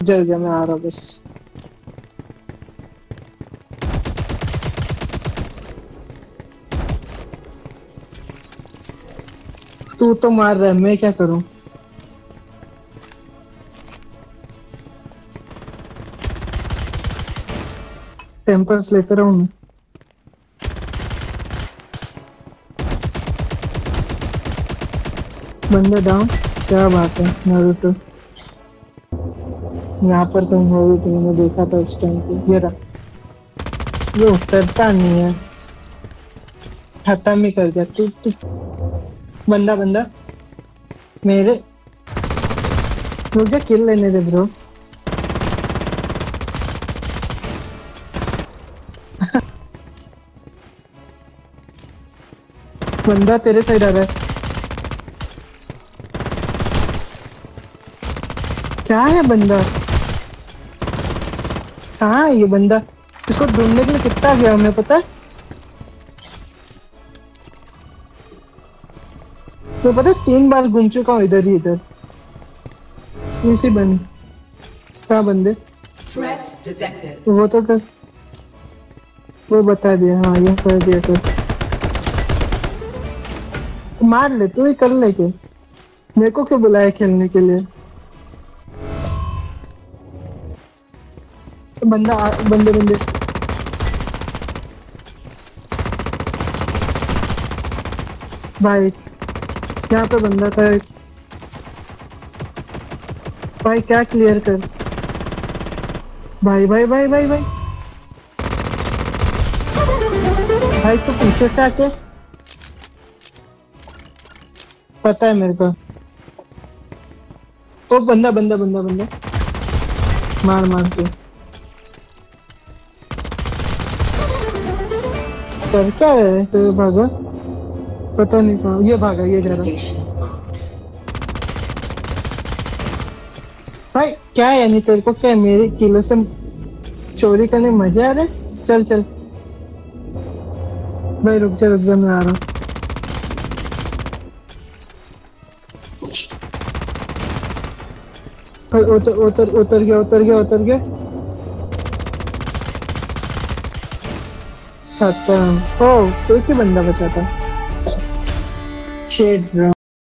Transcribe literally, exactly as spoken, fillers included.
जल गया, मैं आ रहा बस। तू तो मार रहा है, मैं क्या करूं? टेम्पल्स लेकर आऊं मैं। बंदा डाउन। क्या बात है नारुतो। यहाँ पर तुम हो भी, तुमने देखा था उस टाइम पे। ये रहा। ये उतरता नहीं है। खत्म ही कर दिया तू तू। बंदा बंदा मेरे। मुझे किल लेने दे ब्रो। बंदा तेरे साइड आ रहा है। क्या है बंदा? कहाँ है ये बंदा? इसको ढूंढने के लिए कितना गया हमें पता है? तो पता है तीन बार घूम चुका हूँ इधर ही इधर। इसी बंद। कहाँ बंदे? तो वो तो कर। वो बता दिया, हाँ ये कर दिया कर। मार ले, तू ही कर ले के। मेरे को क्यों बुलाया खेलने के लिए? तो बंदा आ, बंदे बंदे। भाई यहाँ पे बंदा था एक। भाई क्या क्लियर कर। भाई भाई भाई भाई भाई भाई तो पीछे से आके। पता है मेरे को। तो बंदा बंदा बंदा बंदा। मार मार के। कर क्या है तो भागा। पता नहीं कहाँ ये भागा, ये जा रहा। भाई क्या है, यानी तेरे को क्या है मेरी किलो से चोरी करने मजा आ रहा है? चल चल भाई, रुक जा रुक जा, मैं आ रहा हूँ। उतर उतर उतर गया उतर गया उतर गया। खत्म। ओ एक ही बंदा बचा था। शेड ब्रो।